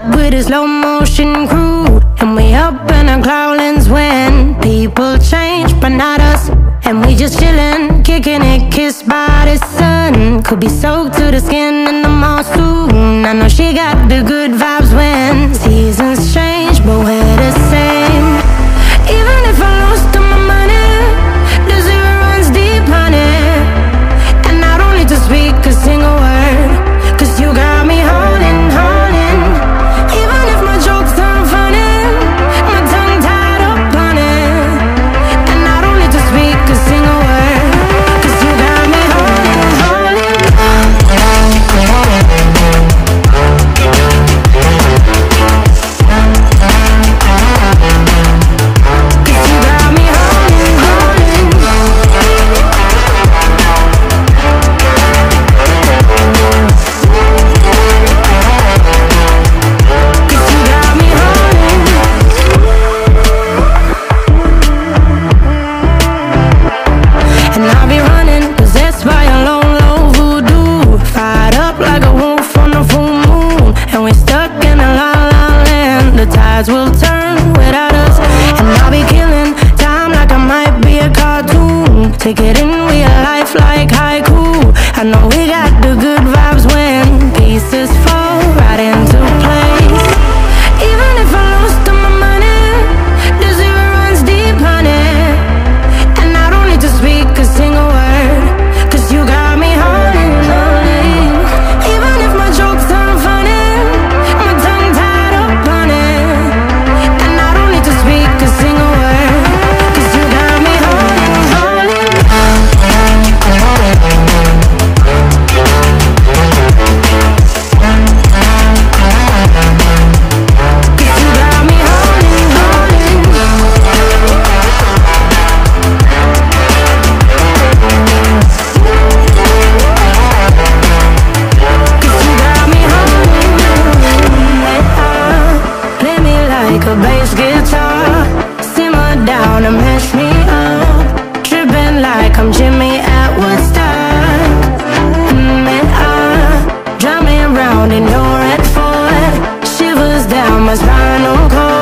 with a slow motion crew, and we up in our growlings when people change, but not us. And we just chillin', kicking it, kissed by the sun. Could be soaked to the skin in the mall soon. I know she got the good vibes when seasons change, but we're the same. Even if I lost all my money, the zero runs deep, honey. And I don't need to speak a single word, 'cause you got me holding, holding. Even if my jokes aren't funny, my tongue tied up on it. And I don't need to speak a single word, 'cause you got me holding, holding. 'Cause you got me holding, and I'll be running, possessed by a low, low voodoo. Fired up like a wolf on the full moon, and we're stuck in a la la land. The tides will turn without us, and I'll be killing time like I might be a cartoon. Take it in real life like haiku. I know we got the good vibes when pieces fall right into place. Even if I lost all my money, the zero runs deep, honey. And I don't need to speak a single word, 'cause you got me holding, holding. Even if my jokes aren't funny, my tongue tied up on it. And I don't need to speak a single word, 'cause you got me holding, holding. 'Cause you got me holding, play me like a bass guitar, simmer down and mash me up, tripping like I'm Jimmy at Woodstock. Drive me around in your red Ford, shivers down my spinal cord.